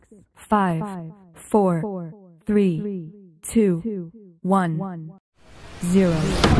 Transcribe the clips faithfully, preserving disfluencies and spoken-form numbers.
five, four, three, two, one, zero.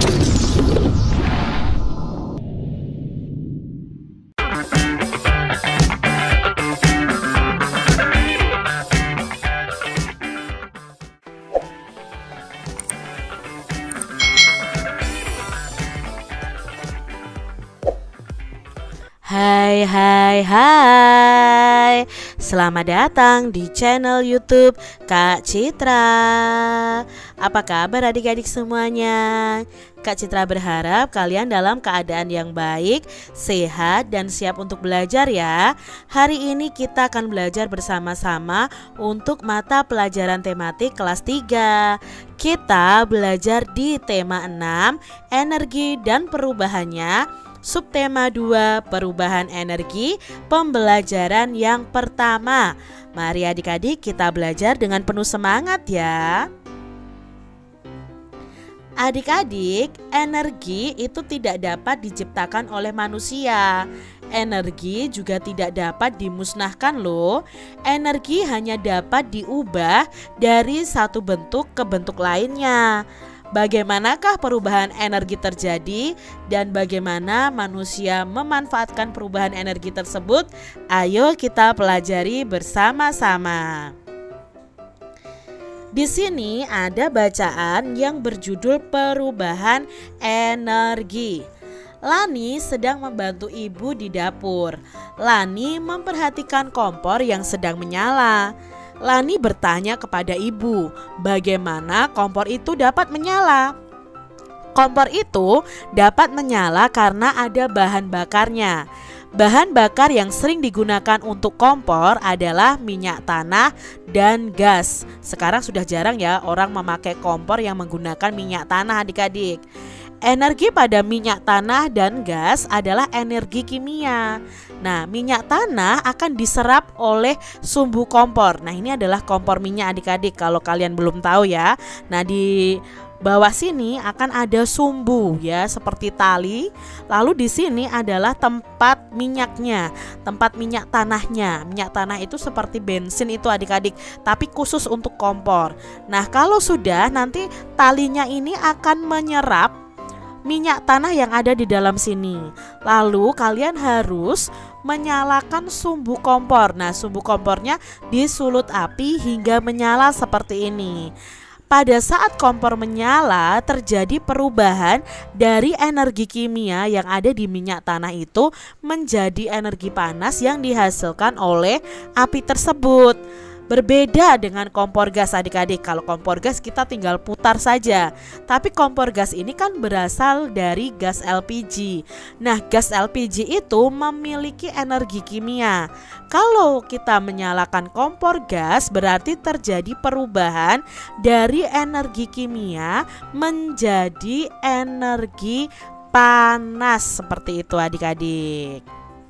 Hai hai hai, selamat datang di channel YouTube Kak Citra. Apa kabar adik-adik semuanya? Kak Citra berharap kalian dalam keadaan yang baik, sehat, dan siap untuk belajar ya. Hari ini kita akan belajar bersama-sama untuk mata pelajaran tematik kelas tiga. Kita belajar di tema enam, energi dan perubahannya. Subtema dua, perubahan energi, pembelajaran yang pertama. Mari adik-adik kita belajar dengan penuh semangat ya. Adik-adik, energi itu tidak dapat diciptakan oleh manusia. Energi juga tidak dapat dimusnahkan loh. Energi hanya dapat diubah dari satu bentuk ke bentuk lainnya. Bagaimanakah perubahan energi terjadi dan bagaimana manusia memanfaatkan perubahan energi tersebut? Ayo kita pelajari bersama-sama. Di sini ada bacaan yang berjudul perubahan energi. Lani sedang membantu ibu di dapur. Lani memperhatikan kompor yang sedang menyala. Lani bertanya kepada ibu, bagaimana kompor itu dapat menyala? Kompor itu dapat menyala karena ada bahan bakarnya. Bahan bakar yang sering digunakan untuk kompor adalah minyak tanah dan gas. Sekarang sudah jarang ya orang memakai kompor yang menggunakan minyak tanah adik-adik. Energi pada minyak tanah dan gas adalah energi kimia. Nah, minyak tanah akan diserap oleh sumbu kompor. Nah, ini adalah kompor minyak adik-adik kalau kalian belum tahu ya. Nah, di bawah sini akan ada sumbu ya, seperti tali. Lalu di sini adalah tempat minyaknya, tempat minyak tanahnya. Minyak tanah itu seperti bensin itu adik-adik, tapi khusus untuk kompor. Nah, kalau sudah nanti talinya ini akan menyerap minyak tanah yang ada di dalam sini. Lalu kalian harus menyalakan sumbu kompor. Nah, sumbu kompornya disulut api hingga menyala seperti ini. Pada saat kompor menyala, terjadi perubahan dari energi kimia yang ada di minyak tanah itu menjadi energi panas yang dihasilkan oleh api tersebut. Berbeda dengan kompor gas adik-adik. Kalau kompor gas kita tinggal putar saja. Tapi kompor gas ini kan berasal dari gas L P G. Nah, gas L P G itu memiliki energi kimia. Kalau kita menyalakan kompor gas berarti terjadi perubahan dari energi kimia menjadi energi panas. Seperti itu adik-adik.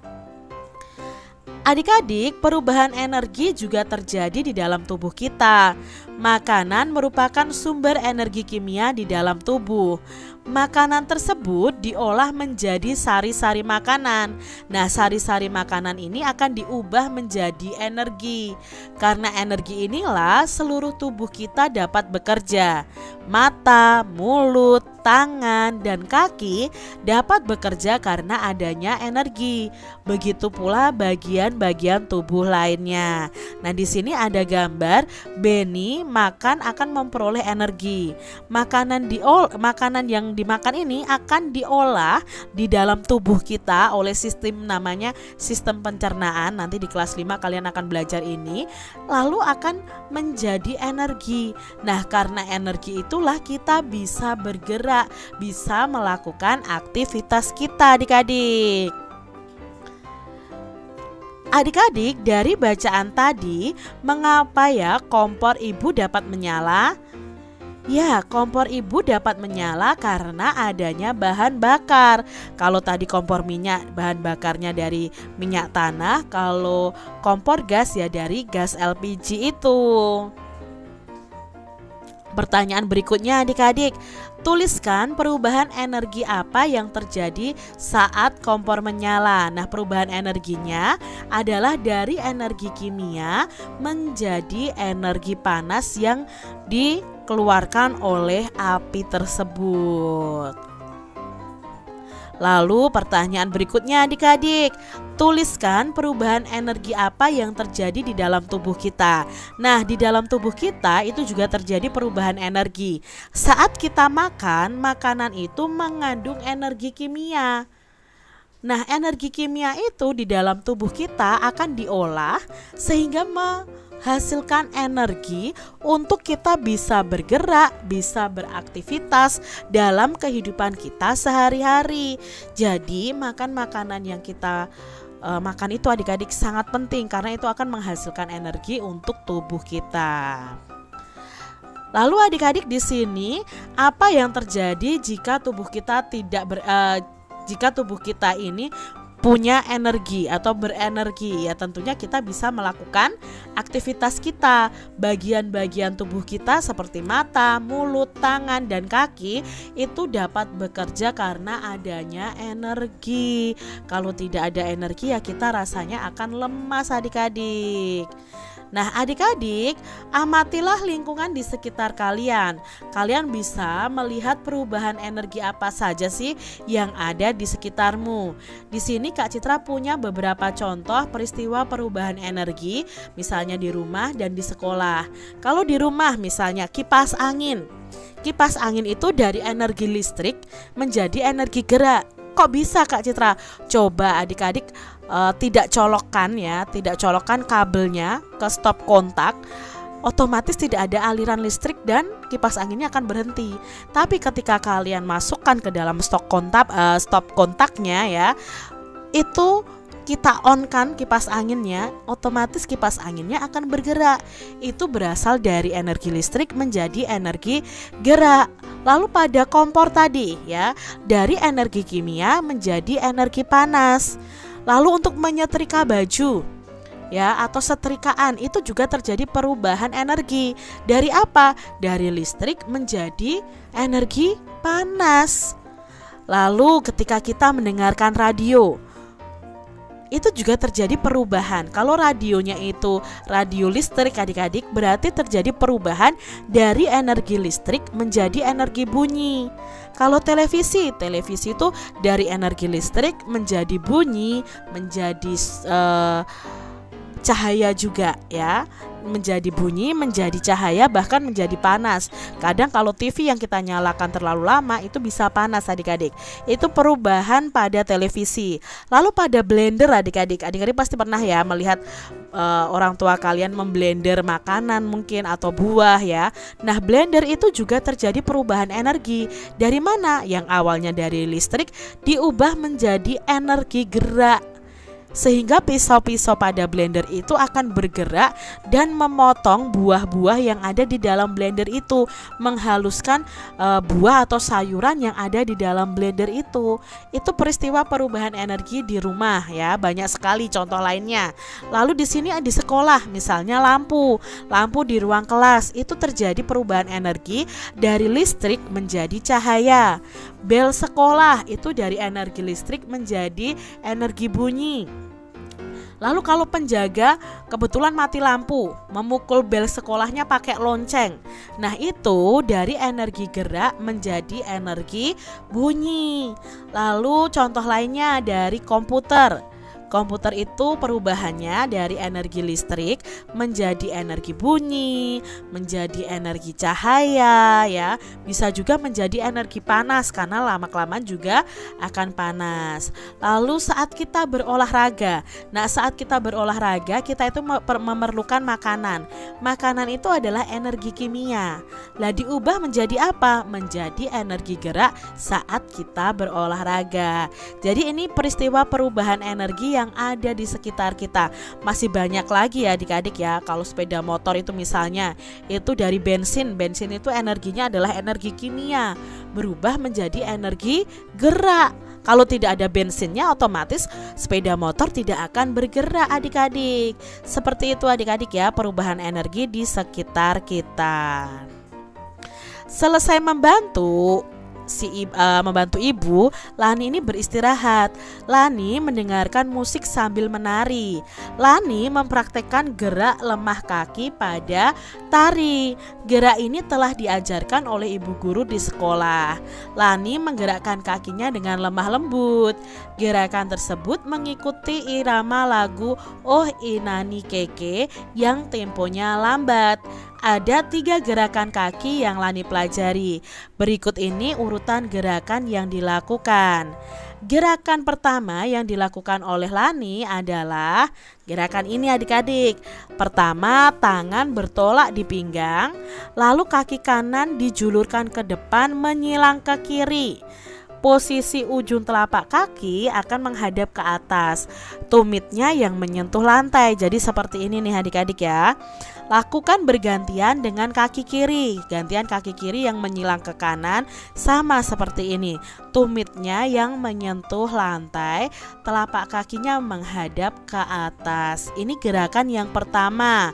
Adik-adik, perubahan energi juga terjadi di dalam tubuh kita. Makanan merupakan sumber energi kimia di dalam tubuh. Makanan tersebut diolah menjadi sari-sari makanan. Nah, sari-sari makanan ini akan diubah menjadi energi. Karena energi inilah seluruh tubuh kita dapat bekerja. Mata, mulut, tangan, dan kaki dapat bekerja karena adanya energi. Begitu pula bagian-bagian tubuh lainnya. Nah, di sini ada gambar Benny makan akan memperoleh energi. Makanan diol makanan yang dimakan ini akan diolah di dalam tubuh kita oleh sistem namanya sistem pencernaan. Nanti di kelas lima kalian akan belajar ini. Lalu akan menjadi energi. Nah, karena energi itulah kita bisa bergerak, bisa melakukan aktivitas kita adik-adik. Adik-adik, dari bacaan tadi, mengapa ya kompor ibu dapat menyala? Ya, kompor ibu dapat menyala karena adanya bahan bakar. Kalau tadi kompor minyak, bahan bakarnya dari minyak tanah. Kalau kompor gas ya dari gas L P G itu. Pertanyaan berikutnya adik-adik, Tuliskan perubahan energi apa yang terjadi saat kompor menyala. Nah, perubahan energinya adalah dari energi kimia menjadi energi panas yang dikeluarkan oleh api tersebut. Lalu pertanyaan berikutnya adik-adik, tuliskan perubahan energi apa yang terjadi di dalam tubuh kita. Nah, di dalam tubuh kita itu juga terjadi perubahan energi. Saat kita makan, makanan itu mengandung energi kimia. Nah, energi kimia itu di dalam tubuh kita akan diolah sehingga menghasilkan energi untuk kita bisa bergerak, bisa beraktivitas dalam kehidupan kita sehari-hari. Jadi, makan makanan yang kita uh, makan itu adik-adik sangat penting karena itu akan menghasilkan energi untuk tubuh kita. Lalu adik-adik di sini apa yang terjadi jika tubuh kita tidak ber, uh, jika tubuh kita ini punya energi atau berenergi? Ya tentunya kita bisa melakukan aktivitas kita. Bagian-bagian tubuh kita seperti mata, mulut, tangan, dan kaki itu dapat bekerja karena adanya energi. Kalau tidak ada energi ya kita rasanya akan lemas adik-adik. Nah, adik-adik, amatilah lingkungan di sekitar kalian. Kalian bisa melihat perubahan energi apa saja sih yang ada di sekitarmu. Di sini Kak Citra punya beberapa contoh peristiwa perubahan energi, misalnya di rumah dan di sekolah. Kalau di rumah misalnya kipas angin. Kipas angin itu dari energi listrik menjadi energi gerak. Kok bisa Kak Citra? Coba adik-adik uh, tidak colokkan ya, tidak colokkan kabelnya ke stop kontak, otomatis tidak ada aliran listrik dan kipas anginnya akan berhenti. Tapi ketika kalian masukkan ke dalam stop kontak, uh, stop kontaknya ya, itu kita on kan kipas anginnya, otomatis kipas anginnya akan bergerak. Itu berasal dari energi listrik menjadi energi gerak. Lalu pada kompor tadi ya, dari energi kimia menjadi energi panas. Lalu untuk menyetrika baju ya atau setrikaan itu juga terjadi perubahan energi. Dari apa? Dari listrik menjadi energi panas. Lalu ketika kita mendengarkan radio, itu juga terjadi perubahan. Kalau radionya itu radio listrik adik-adik, berarti terjadi perubahan dari energi listrik menjadi energi bunyi. Kalau televisi, televisi itu dari energi listrik menjadi bunyi, menjadi uh, cahaya juga ya, menjadi bunyi, menjadi cahaya, bahkan menjadi panas. Kadang kalau T V yang kita nyalakan terlalu lama itu bisa panas adik-adik. Itu perubahan pada televisi. Lalu pada blender adik-adik, adik-adik pasti pernah ya melihat uh, orang tua kalian memblender makanan mungkin atau buah ya. Nah, blender itu juga terjadi perubahan energi. Dari mana? Yang awalnya dari listrik diubah menjadi energi gerak. Sehingga pisau-pisau pada blender itu akan bergerak dan memotong buah-buah yang ada di dalam blender itu, menghaluskan e, buah atau sayuran yang ada di dalam blender itu. Itu peristiwa perubahan energi di rumah ya, banyak sekali contoh lainnya. Lalu di sini di sekolah misalnya lampu, lampu di ruang kelas itu terjadi perubahan energi dari listrik menjadi cahaya. Bel sekolah itu dari energi listrik menjadi energi bunyi. Lalu kalau penjaga kebetulan mati lampu, memukul bel sekolahnya pakai lonceng. Nah, itu dari energi gerak menjadi energi bunyi. Lalu contoh lainnya dari komputer. Komputer itu perubahannya dari energi listrik menjadi energi bunyi, menjadi energi cahaya ya. Bisa juga menjadi energi panas karena lama-kelamaan juga akan panas. Lalu saat kita berolahraga. Nah, saat kita berolahraga kita itu memerlukan makanan. Makanan itu adalah energi kimia. Lah diubah menjadi apa? Menjadi energi gerak saat kita berolahraga. Jadi ini peristiwa perubahan energi yang ada di sekitar kita. Masih banyak lagi ya adik-adik ya. Kalau sepeda motor itu misalnya itu dari bensin. Bensin itu energinya adalah energi kimia, berubah menjadi energi gerak. Kalau tidak ada bensinnya otomatis sepeda motor tidak akan bergerak adik-adik. Seperti itu adik-adik ya perubahan energi di sekitar kita. Selesai membantu si uh, membantu ibu, Lani ini beristirahat. Lani mendengarkan musik sambil menari. Lani mempraktekkan gerak lemah kaki pada tari. Gerak ini telah diajarkan oleh ibu guru di sekolah. Lani menggerakkan kakinya dengan lemah lembut. Gerakan tersebut mengikuti irama lagu Oh Inani Keke yang temponya lambat. Ada tiga gerakan kaki yang Lani pelajari. Berikut ini urutan gerakan yang dilakukan. Gerakan pertama yang dilakukan oleh Lani adalah gerakan ini adik-adik. Pertama, tangan bertolak di pinggang, lalu kaki kanan dijulurkan ke depan menyilang ke kiri. Posisi ujung telapak kaki akan menghadap ke atas, tumitnya yang menyentuh lantai. Jadi seperti ini nih adik-adik ya. Lakukan bergantian dengan kaki kiri. Gantian kaki kiri yang menyilang ke kanan sama seperti ini. Tumitnya yang menyentuh lantai, telapak kakinya menghadap ke atas. Ini gerakan yang pertama.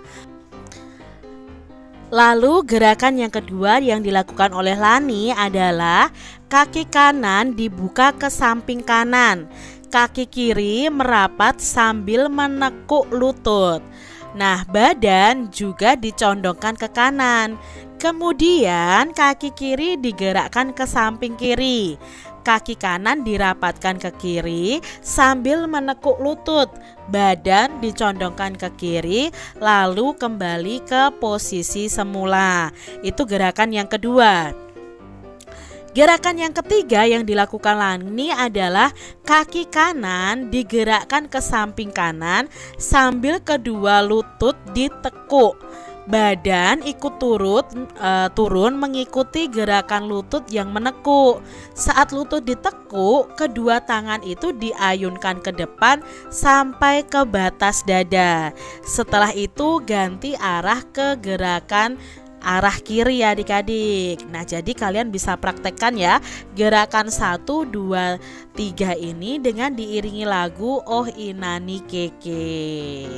Lalu gerakan yang kedua yang dilakukan oleh Lani adalah kaki kanan dibuka ke samping kanan. Kaki kiri merapat sambil menekuk lutut. Nah, badan juga dicondongkan ke kanan. Kemudian kaki kiri digerakkan ke samping kiri. Kaki kanan dirapatkan ke kiri sambil menekuk lutut. Badan dicondongkan ke kiri lalu kembali ke posisi semula. Itu gerakan yang kedua. Gerakan yang ketiga yang dilakukan Lani adalah kaki kanan digerakkan ke samping kanan sambil kedua lutut ditekuk. Badan ikut turut e, turun mengikuti gerakan lutut yang menekuk. Saat lutut ditekuk, kedua tangan itu diayunkan ke depan sampai ke batas dada. Setelah itu ganti arah ke gerakan arah kiri ya adik-adik. Nah, jadi kalian bisa praktekkan ya gerakan satu, dua, tiga ini dengan diiringi lagu Oh Inani Keke.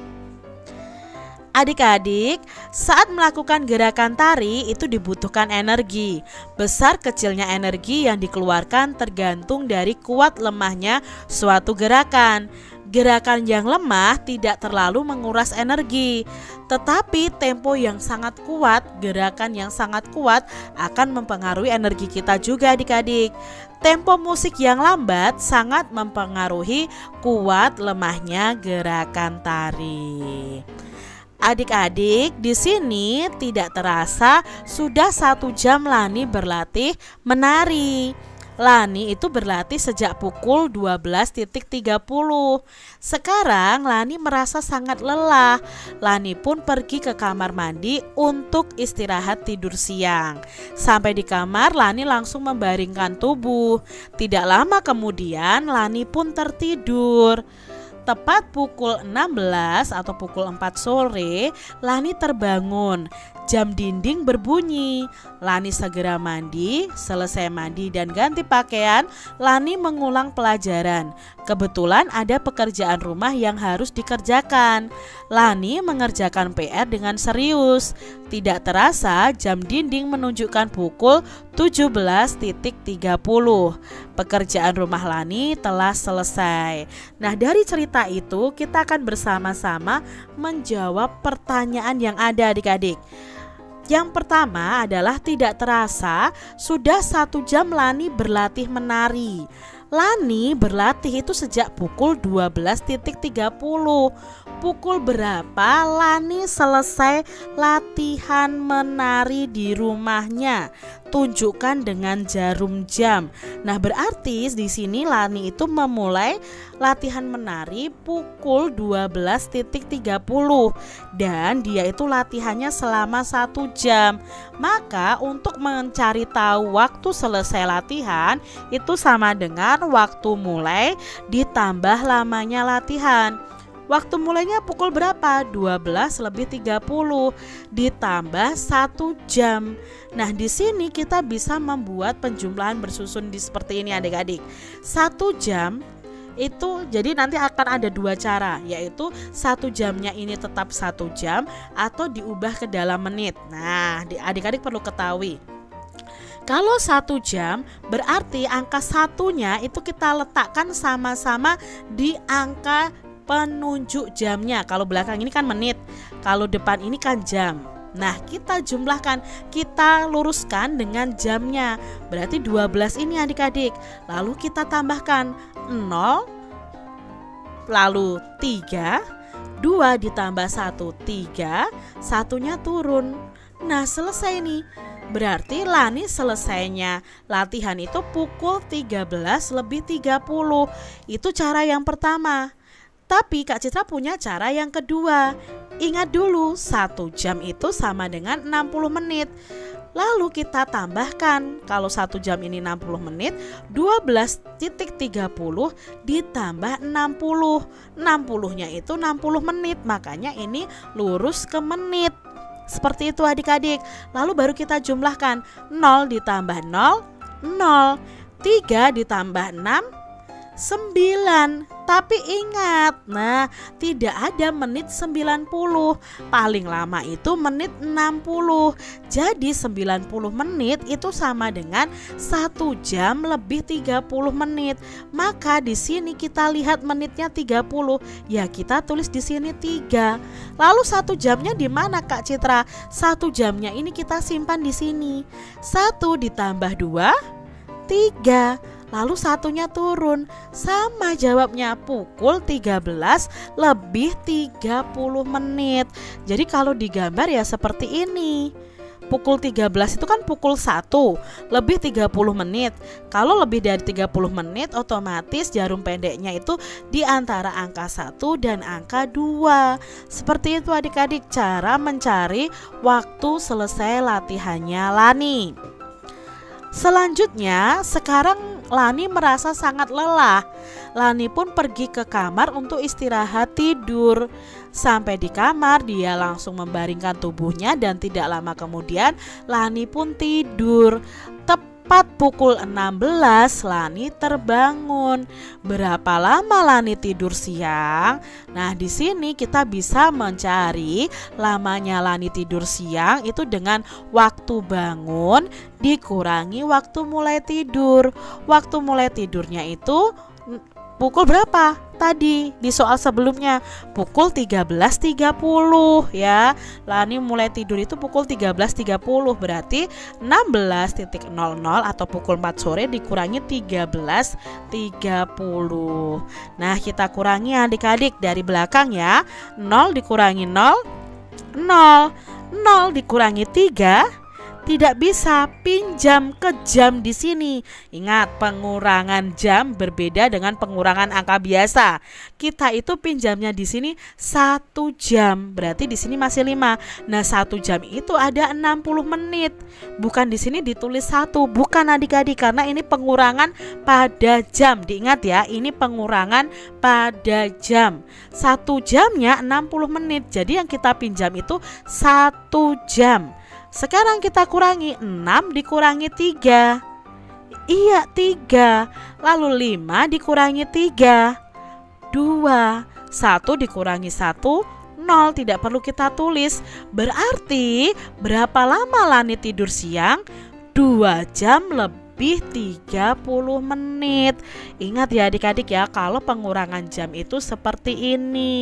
Adik-adik, saat melakukan gerakan tari itu dibutuhkan energi. Besar kecilnya energi yang dikeluarkan tergantung dari kuat lemahnya suatu gerakan. Gerakan yang lemah tidak terlalu menguras energi, tetapi tempo yang sangat kuat, gerakan yang sangat kuat akan mempengaruhi energi kita juga adik-adik. Tempo musik yang lambat sangat mempengaruhi kuat lemahnya gerakan tari. Adik-adik, di sini tidak terasa sudah satu jam Lani berlatih menari. Lani itu berlatih sejak pukul dua belas tiga puluh. Sekarang Lani merasa sangat lelah. Lani pun pergi ke kamar mandi untuk istirahat tidur siang. Sampai di kamar, Lani langsung membaringkan tubuh. Tidak lama kemudian Lani pun tertidur. Tepat pukul enam belas atau pukul empat sore, Lani terbangun. Jam dinding berbunyi. Lani segera mandi. Selesai mandi dan ganti pakaian, Lani mengulang pelajaran. Kebetulan ada pekerjaan rumah yang harus dikerjakan. Lani mengerjakan P R dengan serius. Tidak terasa jam dinding menunjukkan pukul tujuh belas tiga puluh. Pekerjaan rumah Lani telah selesai. Nah, dari cerita itu kita akan bersama-sama menjawab pertanyaan yang ada adik-adik. Yang pertama adalah tidak terasa sudah satu jam Lani berlatih menari. Lani berlatih itu sejak pukul dua belas tiga puluh. Pukul berapa Lani selesai latihan menari di rumahnya? Tunjukkan dengan jarum jam. Nah, berarti di sini Lani itu memulai latihan menari pukul dua belas tiga puluh dan dia itu latihannya selama satu jam. Maka untuk mencari tahu waktu selesai latihan itu sama dengan waktu mulai ditambah lamanya latihan. Waktu mulainya pukul berapa? dua belas lebih tiga puluh ditambah satu jam. Nah, di sini kita bisa membuat penjumlahan bersusun di seperti ini adik-adik. satu jam itu jadi nanti akan ada dua cara, yaitu satu jamnya ini tetap satu jam atau diubah ke dalam menit. Nah, adik-adik perlu ketahui Kalau satu jam berarti angka satunya itu kita letakkan sama-sama di angka penunjuk jamnya. Kalau belakang ini kan menit, kalau depan ini kan jam. Nah, kita jumlahkan, kita luruskan dengan jamnya. Berarti dua belas ini adik-adik. Lalu kita tambahkan nol, lalu tiga, dua ditambah satu, tiga, satunya turun. Nah, selesai nih. Berarti Lani selesainya latihan itu pukul tiga belas lebih tiga puluh. Itu cara yang pertama. Tapi Kak Citra punya cara yang kedua. Ingat dulu, satu jam itu sama dengan enam puluh menit. Lalu kita tambahkan, kalau satu jam ini enam puluh menit, dua belas tiga puluh ditambah enam puluh. enam puluh-nya itu enam puluh menit, makanya ini lurus ke menit. Seperti itu adik-adik. Lalu baru kita jumlahkan, nol ditambah nol, nol. tiga ditambah enam, sembilan. Tapi ingat, nah tidak ada menit sembilan puluh. Paling lama itu menit enam puluh. Jadi sembilan puluh menit itu sama dengan satu jam lebih tiga puluh menit. Maka di sini kita lihat menitnya tiga puluh. Ya kita tulis di sini tiga. Lalu satu jamnya di mana Kak Citra? Satu jamnya ini kita simpan di sini. satu ditambah dua, tiga. Lalu satunya turun. Sama jawabnya, pukul tiga belas lebih tiga puluh menit. Jadi kalau digambar ya seperti ini. Pukul tiga belas itu kan pukul satu lebih tiga puluh menit. Kalau lebih dari tiga puluh menit otomatis jarum pendeknya itu di antara angka satu dan angka dua. Seperti itu adik-adik cara mencari waktu selesai latihannya Lani. Selanjutnya, sekarang Lani merasa sangat lelah. Lani pun pergi ke kamar untuk istirahat tidur. Sampai di kamar, dia langsung membaringkan tubuhnya dan tidak lama kemudian Lani pun tidur. Tepat pukul enam belas Lani terbangun. Berapa lama Lani tidur siang? Nah, di sini kita bisa mencari lamanya Lani tidur siang itu dengan waktu bangun dikurangi waktu mulai tidur. Waktu mulai tidurnya itu pukul berapa? Tadi di soal sebelumnya pukul tiga belas tiga puluh ya. Lani mulai tidur itu pukul tiga belas tiga puluh, berarti enam belas nol nol atau pukul empat sore dikurangi tiga belas tiga puluh. Nah, kita kurangi adik-adik dari belakang ya. nol dikurangi nol, nol. nol dikurangi tiga. Tidak bisa, pinjam ke jam di sini. Ingat, pengurangan jam berbeda dengan pengurangan angka biasa. Kita itu pinjamnya di sini satu jam, berarti di sini masih lima. Nah, satu jam itu ada enam puluh menit. Bukan di sini ditulis satu, bukan adik-adik, karena ini pengurangan pada jam. Diingat ya, ini pengurangan pada jam. Satu jamnya enam puluh menit. Jadi yang kita pinjam itu satu jam. Sekarang kita kurangi, enam dikurangi tiga. Iya, tiga. Lalu lima dikurangi tiga, dua. satu dikurangi satu, nol. Tidak perlu kita tulis. Berarti berapa lama Lani tidur siang? dua jam lebih tiga puluh menit. Ingat ya adik-adik ya, kalau pengurangan jam itu seperti ini.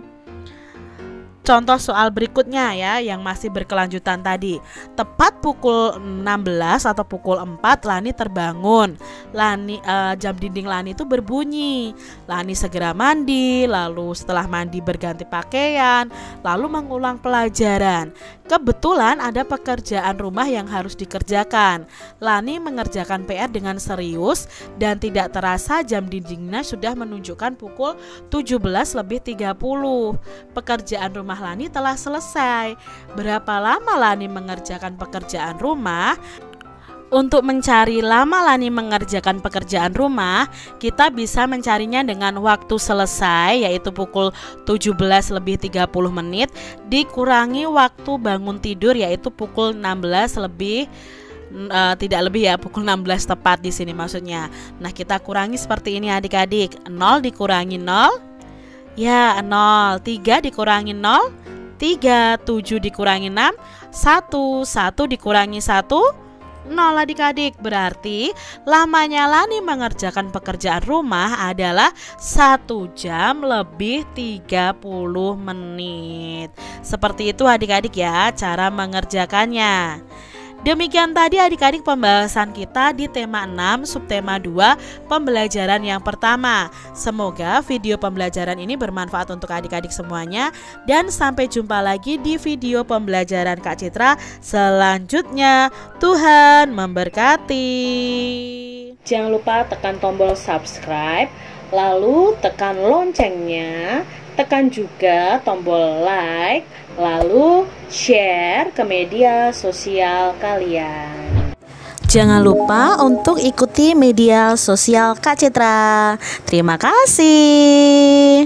Contoh soal berikutnya ya, yang masih berkelanjutan tadi. Tepat pukul enam belas atau pukul empat Lani terbangun. Lani uh, jam dinding Lani itu berbunyi. Lani segera mandi, lalu setelah mandi berganti pakaian, lalu mengulang pelajaran. Kebetulan ada pekerjaan rumah yang harus dikerjakan. Lani mengerjakan P R dengan serius dan tidak terasa jam dindingnya sudah menunjukkan pukul tujuh belas lebih tiga puluh. Pekerjaan rumah Lani telah selesai. Berapa lama Lani mengerjakan pekerjaan rumah? Untuk mencari lama Lani mengerjakan pekerjaan rumah, kita bisa mencarinya dengan waktu selesai, yaitu pukul tujuh belas lebih tiga puluh menit, dikurangi waktu bangun tidur, yaitu pukul enam belas lebih Uh, tidak lebih ya, pukul enam belas tepat di sini maksudnya. Nah, kita kurangi seperti ini adik-adik. nol dikurangi nol, ya nol. Tiga dikurangi nol, tiga. Tujuh dikurangi enam, satu. Satu dikurangi satu, nol adik-adik. Berarti lamanya Lani mengerjakan pekerjaan rumah adalah satu jam lebih tiga puluh menit. Seperti itu adik-adik ya cara mengerjakannya. Demikian tadi adik-adik pembahasan kita di tema enam subtema dua pembelajaran yang pertama. Semoga video pembelajaran ini bermanfaat untuk adik-adik semuanya. Dan sampai jumpa lagi di video pembelajaran Kak Citra selanjutnya. Tuhan memberkati. Jangan lupa tekan tombol subscribe, lalu tekan loncengnya, tekan juga tombol like, lalu share ke media sosial kalian. Jangan lupa untuk ikuti media sosial Kak Citra. Terima kasih.